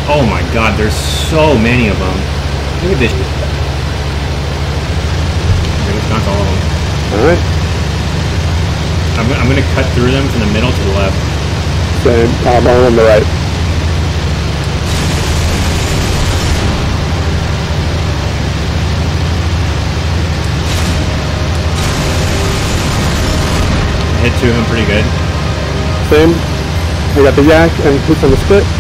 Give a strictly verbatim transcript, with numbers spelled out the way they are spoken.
Oh my god, there's so many of them. Look at this. I think it's not all of them. Alright. I'm, I'm gonna cut through them from the middle to the left. Same. I'm all on the right. I hit two of them pretty good. Same. I got the yak and hits on the split.